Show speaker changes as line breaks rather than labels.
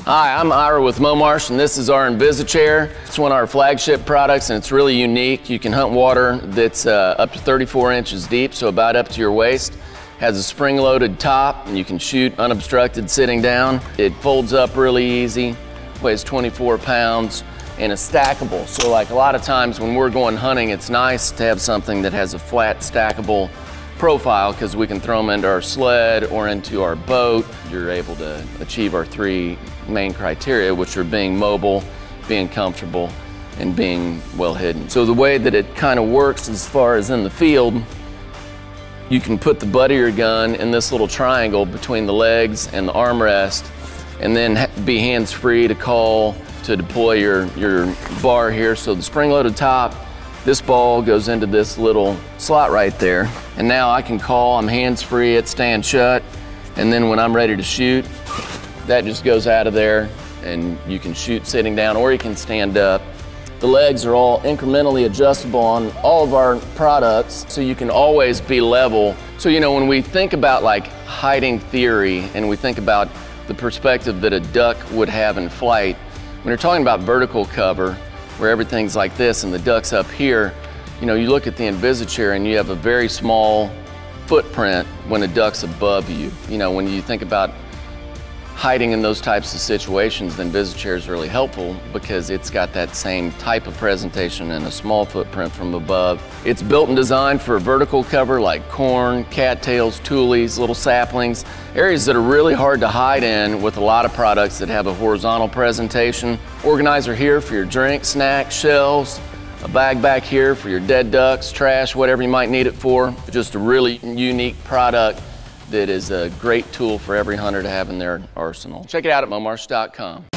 Hi, I'm Ira with MOmarsh, and this is our Invisi-Chair. It's one of our flagship products, and it's really unique. You can hunt water that's up to 34 inches deep, so about up to your waist. Has a spring-loaded top, and you can shoot unobstructed sitting down. It folds up really easy, weighs 24 pounds, and it's stackable. So like a lot of times when we're going hunting, it's nice to have something that has a flat, stackable profile because we can throw them into our sled or into our boat. You're able to achieve our three main criteria, which are being mobile, being comfortable, and being well hidden. So the way that it kind of works as far as in the field, you can put the butt of your gun in this little triangle between the legs and the armrest, and then be hands-free to call, to deploy your bar here. So the spring-loaded top, this ball goes into this little slot right there. And now I can call, I'm hands-free, it's stand shut. And then when I'm ready to shoot, that just goes out of there and you can shoot sitting down or you can stand up. The legs are all incrementally adjustable on all of our products, so you can always be level. So you know, when we think about like hiding theory and we think about the perspective that a duck would have in flight, when you're talking about vertical cover, where everything's like this and the duck's up here, you know, you look at the Invisi-Chair and you have a very small footprint when a duck's above you. You know, when you think about hiding in those types of situations, the Invisi-Chair is really helpful because it's got that same type of presentation and a small footprint from above. It's built and designed for vertical cover like corn, cattails, tules, little saplings, areas that are really hard to hide in with a lot of products that have a horizontal presentation. Organizer here for your drink, snack, shells, a bag back here for your dead ducks, trash, whatever you might need it for. Just a really unique product that is a great tool for every hunter to have in their arsenal. Check it out at MOmarsh.com.